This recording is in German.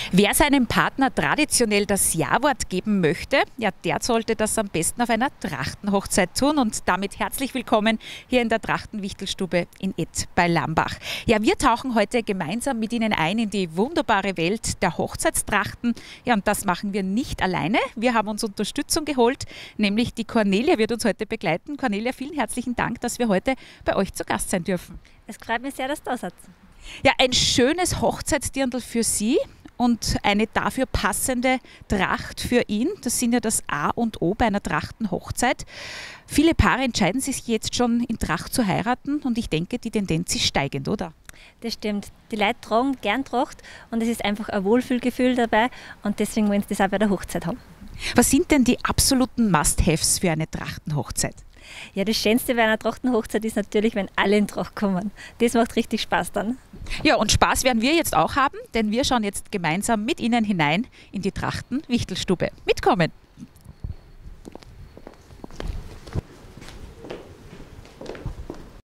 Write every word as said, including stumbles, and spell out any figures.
Wer seinem Partner traditionell das Ja-Wort geben möchte, ja, der sollte das am besten auf einer Trachtenhochzeit tun. Und damit herzlich willkommen hier in der Trachtenwichtelstube in Edd bei Lambach. Ja, wir tauchen heute gemeinsam mit Ihnen ein in die wunderbare Welt der Hochzeitstrachten. Ja, und das machen wir nicht alleine. Wir haben uns Unterstützung geholt, nämlich die Cornelia wird uns heute begleiten. Cornelia, vielen herzlichen Dank, dass wir heute bei euch zu Gast sein dürfen. Es freut mich sehr, dass du da seid. Ja, ein schönes Hochzeitsdirndl für Sie und eine dafür passende Tracht für ihn. Das sind ja das A und O bei einer Trachtenhochzeit. Viele Paare entscheiden sich jetzt schon in Tracht zu heiraten und ich denke, die Tendenz ist steigend, oder? Das stimmt. Die Leute tragen gern Tracht und es ist einfach ein Wohlfühlgefühl dabei und deswegen wollen sie das auch bei der Hochzeit haben. Was sind denn die absoluten Must-Haves für eine Trachtenhochzeit? Ja, das Schönste bei einer Trachtenhochzeit ist natürlich, wenn alle in Tracht kommen. Das macht richtig Spaß dann. Ja, und Spaß werden wir jetzt auch haben, denn wir schauen jetzt gemeinsam mit Ihnen hinein in die Trachtenwichtelstube. Mitkommen!